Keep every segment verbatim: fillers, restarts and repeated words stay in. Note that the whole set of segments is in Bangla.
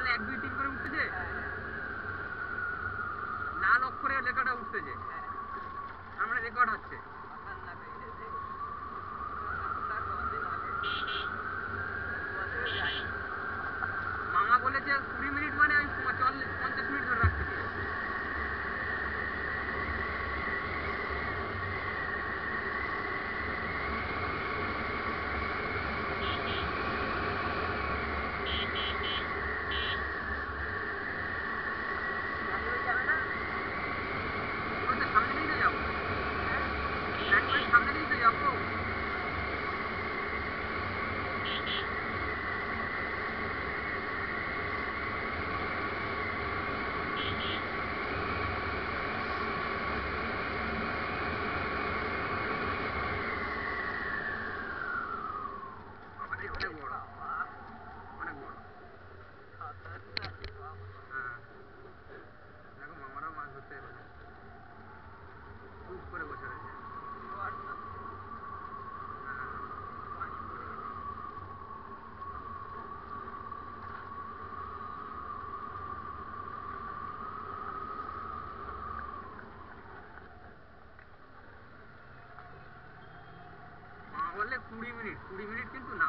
মানে এক দুই তিন করে উঠতেছে, লাল অক্ষরে লেখাটা উঠতেছে, আমরা রেকর্ড হচ্ছে। মামা বলেছে কুড়ি মিনিট মানে আমি চল্লিশ পঞ্চাশ মিনিট ধরে রাখতে চাই। বললে কুড়ি মিনিট, কুড়ি মিনিট কিন্তু না,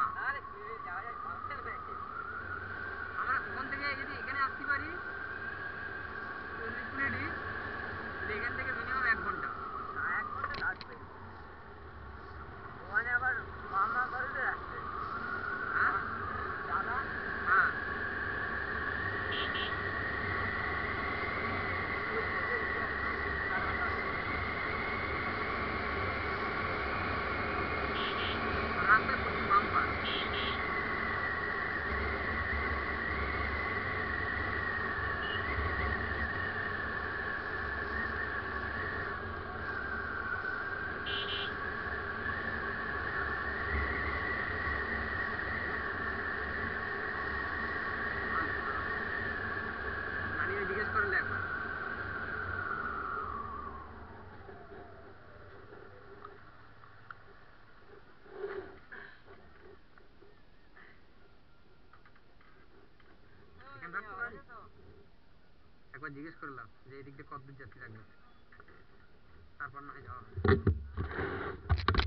আমরা ওখান থেকে যদি এখানে আসতে পারি চল্লিশ মিনিটই, এখান থেকে মিনিমাম এক ঘন্টা। এক ঘন্টা লাগবে ওখানে, আবার মামা বাড়িতে আসছে। হ্যাঁ দাদা, হ্যাঁ রাস্তায় প্রচুর বাম্পার। নানিয়ে জিজ্ঞেস করলে একবার। একবার জিজ্ঞেস করলাম যে এদিক দিয়ে কতদূর যাত্রী লাগবে, তারপর না হয় যাওয়া।